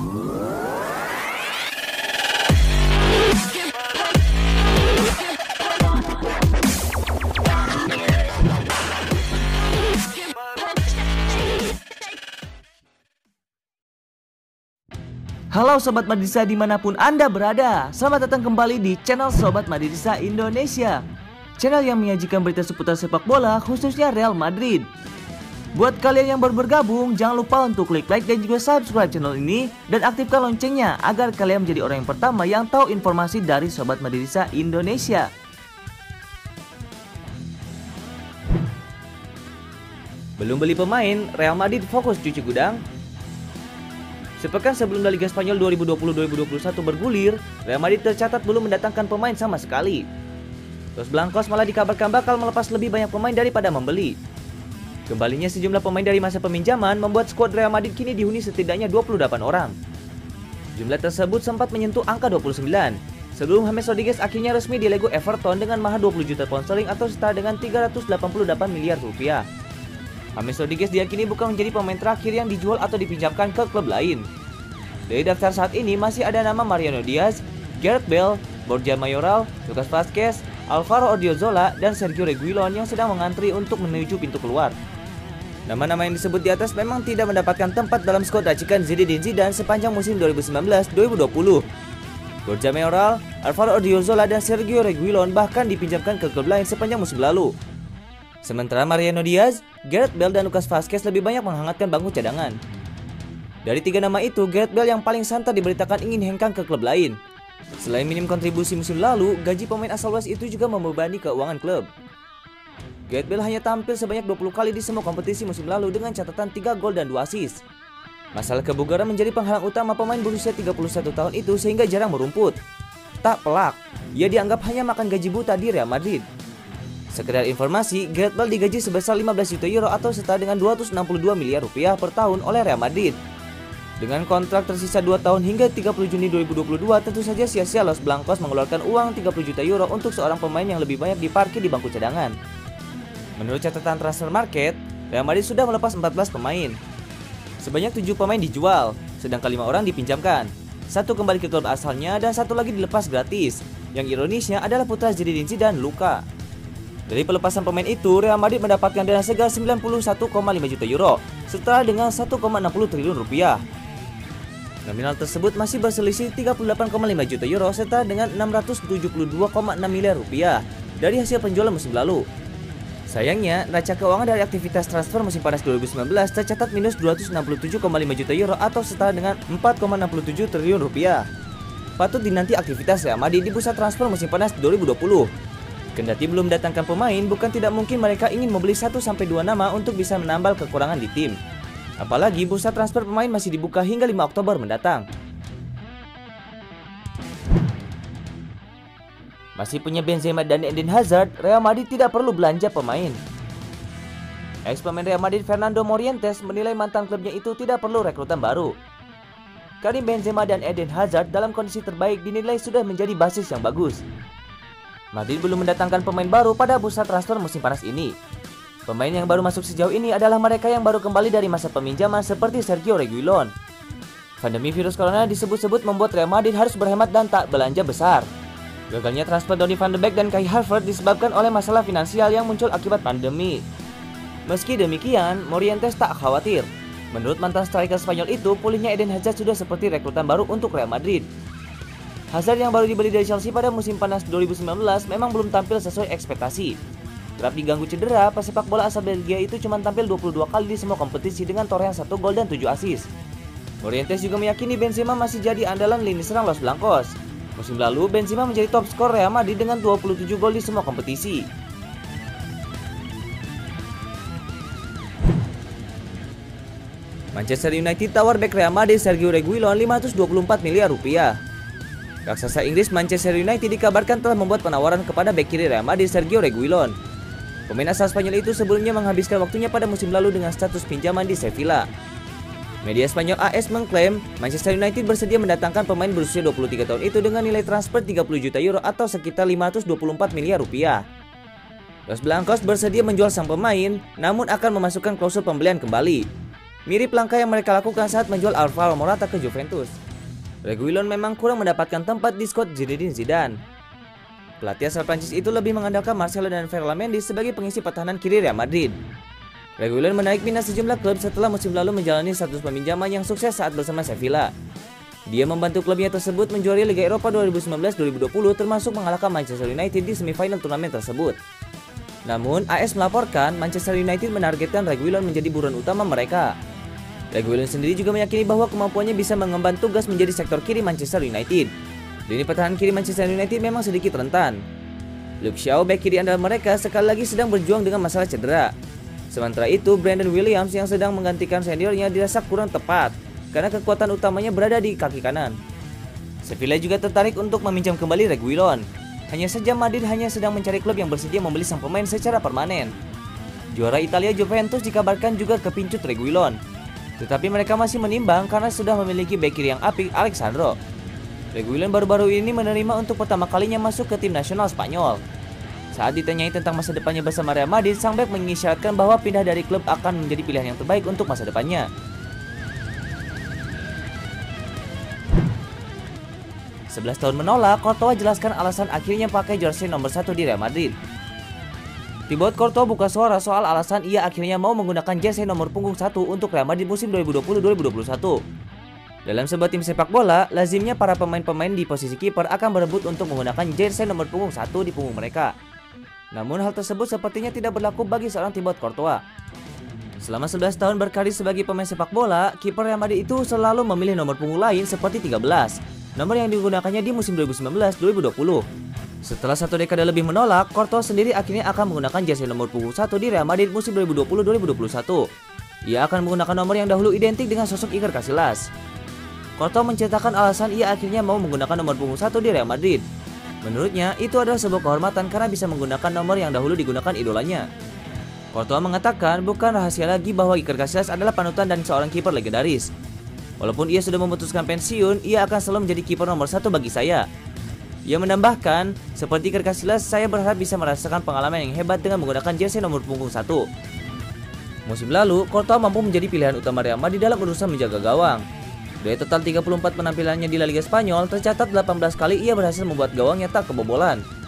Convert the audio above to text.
Halo Sobat Madridista dimanapun Anda berada, selamat datang kembali di channel Sobat Madridista Indonesia, channel yang menyajikan berita seputar sepak bola khususnya Real Madrid. Buat kalian yang baru bergabung, jangan lupa untuk klik like dan juga subscribe channel ini dan aktifkan loncengnya agar kalian menjadi orang yang pertama yang tahu informasi dari Sobat Madridista Indonesia. Belum beli pemain, Real Madrid fokus cuci gudang. Sepekan sebelum La Liga Spanyol 2020-2021 bergulir, Real Madrid tercatat belum mendatangkan pemain sama sekali. Los Blancos malah dikabarkan bakal melepas lebih banyak pemain daripada membeli. Kembalinya sejumlah pemain dari masa peminjaman membuat skuad Real Madrid kini dihuni setidaknya 28 orang. Jumlah tersebut sempat menyentuh angka 29, sebelum James Rodriguez akhirnya resmi dilego Everton dengan mahar 20 juta pound sterling atau setara dengan 388 miliar rupiah. James Rodriguez diyakini bukan menjadi pemain terakhir yang dijual atau dipinjamkan ke klub lain. Dari daftar saat ini masih ada nama Mariano Diaz, Gareth Bale, Borja Mayoral, Lucas Vazquez, Alvaro Odriozola, dan Sergio Reguilon yang sedang mengantri untuk menuju pintu keluar. Nama-nama yang disebut di atas memang tidak mendapatkan tempat dalam skuad racikan Zinedine Zidane sepanjang musim 2019-2020. Borja Mayoral, Alvaro Odriozola, dan Sergio Reguilon bahkan dipinjamkan ke klub lain sepanjang musim lalu. Sementara Mariano Diaz, Gareth Bale, dan Lucas Vazquez lebih banyak menghangatkan bangku cadangan. Dari tiga nama itu, Gareth Bale yang paling santer diberitakan ingin hengkang ke klub lain. Selain minim kontribusi musim lalu, gaji pemain asal Wales itu juga membebani keuangan klub. Gareth Bale hanya tampil sebanyak 20 kali di semua kompetisi musim lalu dengan catatan 3 gol dan 2 assist. Masalah kebugaran menjadi penghalang utama pemain berusia 31 tahun itu sehingga jarang merumput. Tak pelak, ia dianggap hanya makan gaji buta di Real Madrid. Sekedar informasi, Gareth Bale digaji sebesar 15 juta euro atau setara dengan 262 miliar rupiah per tahun oleh Real Madrid. Dengan kontrak tersisa 2 tahun hingga 30 Juni 2022, tentu saja sia-sia Los Blancos mengeluarkan uang 30 juta euro untuk seorang pemain yang lebih banyak diparkir di bangku cadangan. Menurut catatan transfer market, Real Madrid sudah melepas 14 pemain. Sebanyak 7 pemain dijual, sedangkan 5 orang dipinjamkan. 1 kembali ke klub asalnya dan 1 lagi dilepas gratis. Yang ironisnya adalah putra Zinedine Zidane, Luka. Dari pelepasan pemain itu, Real Madrid mendapatkan dana segar 91,5 juta euro, setara dengan 1,60 triliun rupiah. Nominal tersebut masih berselisih 38,5 juta euro, setara dengan 672,6 miliar rupiah dari hasil penjualan musim lalu. Sayangnya, neraca keuangan dari aktivitas transfer musim panas 2019 tercatat minus 267,5 juta euro atau setara dengan 4,67 triliun rupiah. Patut dinanti aktivitas Real Madrid di bursa transfer musim panas 2020. Kendati belum mendatangkan pemain, bukan tidak mungkin mereka ingin membeli 1-2 nama untuk bisa menambal kekurangan di tim. Apalagi bursa transfer pemain masih dibuka hingga 5 Oktober mendatang. Masih punya Benzema dan Eden Hazard, Real Madrid tidak perlu belanja pemain. Ex-pemain Real Madrid Fernando Morientes menilai mantan klubnya itu tidak perlu rekrutan baru. Karim Benzema dan Eden Hazard dalam kondisi terbaik dinilai sudah menjadi basis yang bagus. Madrid belum mendatangkan pemain baru pada bursa transfer musim panas ini. Pemain yang baru masuk sejauh ini adalah mereka yang baru kembali dari masa peminjaman seperti Sergio Reguilon. Pandemi virus corona disebut-sebut membuat Real Madrid harus berhemat dan tak belanja besar. Gagalnya transfer Donny van de Beek dan Kai Havertz disebabkan oleh masalah finansial yang muncul akibat pandemi. Meski demikian, Morientes tak khawatir. Menurut mantan striker Spanyol itu, pulihnya Eden Hazard sudah seperti rekrutan baru untuk Real Madrid. Hazard yang baru dibeli dari Chelsea pada musim panas 2019 memang belum tampil sesuai ekspektasi. Kerap diganggu cedera, pesepak bola asal Belgia itu cuma tampil 22 kali di semua kompetisi dengan torehan 1 gol dan 7 assist. Morientes juga meyakini Benzema masih jadi andalan lini serang Los Blancos. Musim lalu, Benzema menjadi top skor Real Madrid dengan 27 gol di semua kompetisi. Manchester United tawar bek Real Madrid Sergio Reguilon 524 miliar rupiah. Raksasa Inggris Manchester United dikabarkan telah membuat penawaran kepada bek kiri Real Madrid Sergio Reguilon. Pemain asal Spanyol itu sebelumnya menghabiskan waktunya pada musim lalu dengan status pinjaman di Sevilla. Media Spanyol AS mengklaim Manchester United bersedia mendatangkan pemain berusia 23 tahun itu dengan nilai transfer 30 juta euro atau sekitar 524 miliar rupiah. Los Blancos bersedia menjual sang pemain, namun akan memasukkan klausul pembelian kembali. Mirip langkah yang mereka lakukan saat menjual Alvaro Morata ke Juventus. Reguilon memang kurang mendapatkan tempat di skuad Zinedine Zidane. Pelatih asal Prancis itu lebih mengandalkan Marcelo dan Ferland Mendy sebagai pengisi pertahanan kiri Real Madrid. Reguilon menarik minat sejumlah klub setelah musim lalu menjalani status peminjaman yang sukses saat bersama Sevilla. Dia membantu klubnya tersebut menjuari Liga Eropa 2019-2020 termasuk mengalahkan Manchester United di semifinal turnamen tersebut. Namun, AS melaporkan Manchester United menargetkan Reguilon menjadi buruan utama mereka. Reguilon sendiri juga meyakini bahwa kemampuannya bisa mengemban tugas menjadi sektor kiri Manchester United. Lini pertahanan kiri Manchester United memang sedikit rentan. Luke Shaw, bek kiri andalan mereka, sekali lagi sedang berjuang dengan masalah cedera. Sementara itu, Brandon Williams yang sedang menggantikan seniornya dirasa kurang tepat karena kekuatan utamanya berada di kaki kanan. Sevilla juga tertarik untuk meminjam kembali Reguilon. Hanya saja Madrid hanya sedang mencari klub yang bersedia membeli sang pemain secara permanen. Juara Italia Juventus dikabarkan juga kepincut Reguilon. Tetapi mereka masih menimbang karena sudah memiliki bek kiri yang apik, Alexandro. Reguilon baru-baru ini menerima untuk pertama kalinya masuk ke tim nasional Spanyol. Saat ditanyai tentang masa depannya bersama Real Madrid, sang bek mengisyaratkan bahwa pindah dari klub akan menjadi pilihan yang terbaik untuk masa depannya. 11 tahun menolak, Courtois jelaskan alasan akhirnya pakai jersey nomor 1 di Real Madrid. Thibaut Courtois buka suara soal alasan ia akhirnya mau menggunakan jersey nomor punggung 1 untuk Real Madrid musim 2020-2021. Dalam sebuah tim sepak bola, lazimnya para pemain-pemain di posisi kiper akan berebut untuk menggunakan jersey nomor punggung 1 di punggung mereka. Namun hal tersebut sepertinya tidak berlaku bagi seorang Thibaut Courtois. Selama 11 tahun berkarir sebagai pemain sepak bola, kiper Real Madrid itu selalu memilih nomor punggung lain seperti 13, nomor yang digunakannya di musim 2019-2020. Setelah satu dekade lebih menolak, Courtois sendiri akhirnya akan menggunakan jersey nomor punggung 1 di Real Madrid musim 2020-2021. Ia akan menggunakan nomor yang dahulu identik dengan sosok Iker Casillas. Courtois menceritakan alasan ia akhirnya mau menggunakan nomor punggung 1 di Real Madrid. Menurutnya, itu adalah sebuah kehormatan karena bisa menggunakan nomor yang dahulu digunakan idolanya. Courtois mengatakan bukan rahasia lagi bahwa Iker Casillas adalah panutan dan seorang kiper legendaris. Walaupun ia sudah memutuskan pensiun, ia akan selalu menjadi kiper nomor 1 bagi saya. Ia menambahkan, seperti Iker Casillas, saya berharap bisa merasakan pengalaman yang hebat dengan menggunakan jersey nomor punggung 1. Musim lalu, Courtois mampu menjadi pilihan utama Real Madrid dalam urusan menjaga gawang. Dari total 34 penampilannya di La Liga Spanyol, tercatat 18 kali ia berhasil membuat gawangnya tak kebobolan.